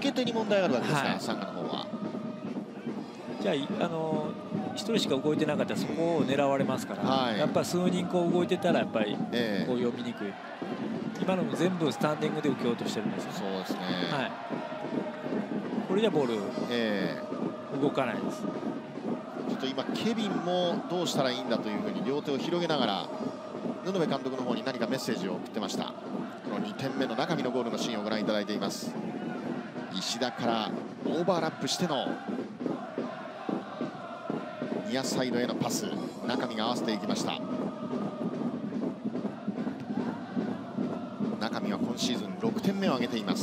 け手に問題があるわけですから、サンガの方は。 じゃあ1人しか動いてなかったらそこを狙われますから、やっぱり数人動いてたらやっぱりこう読みにくい。今のも全部スタンディングで受けようとしてるんですよ。 そうですね。 これじゃボール動かないです。 ちょっと今ケビンもどうしたらいいんだというふうに両手を広げながら布部監督の方に何かメッセージを送ってました。この2点目の中身のゴールのシーンをご覧いただいています。石田からオーバーラップしてのニアサイドへのパス、中身が合わせていきました。中身は今シーズン6点目を挙げています。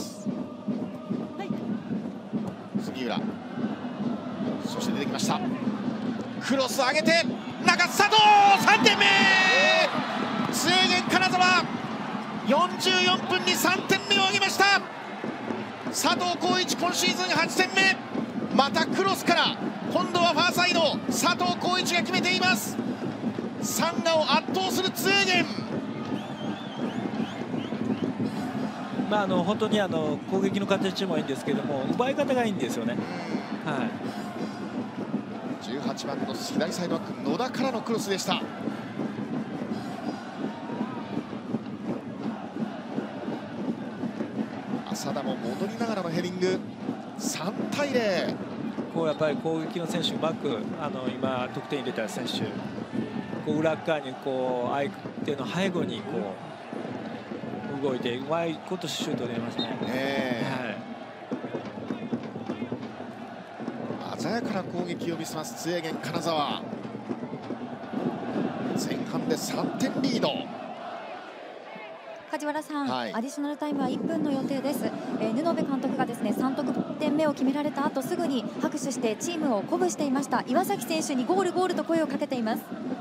杉浦、そして出てきました。クロス上げて中佐藤、3点目。スウェーデン金沢44分に3点目を挙げました。佐藤浩市、今シーズン8点目。またクロスから今度はファーサイド、佐藤浩市が決めています。サンガを圧倒するスウェーデン。 本当に攻撃の形もいいんですけども、奪い方がいいんですよね。 18番の左サイドバック野田からのクロスでした。浅田も戻りながらのヘディング。3対0。 こうやっぱり攻撃の選手うまく今得点入れた選手、裏側に相手の背後に動いてうまいことシュートを入れますね。 鮮やかな攻撃を見せますスウェーデン金沢。前半で3点リード。 梶原さん、アディショナルタイムは1分の予定です。布部監督がですね3得点目を決められた後すぐに拍手してチームを鼓舞していました。岩崎選手にゴールゴールと声をかけています。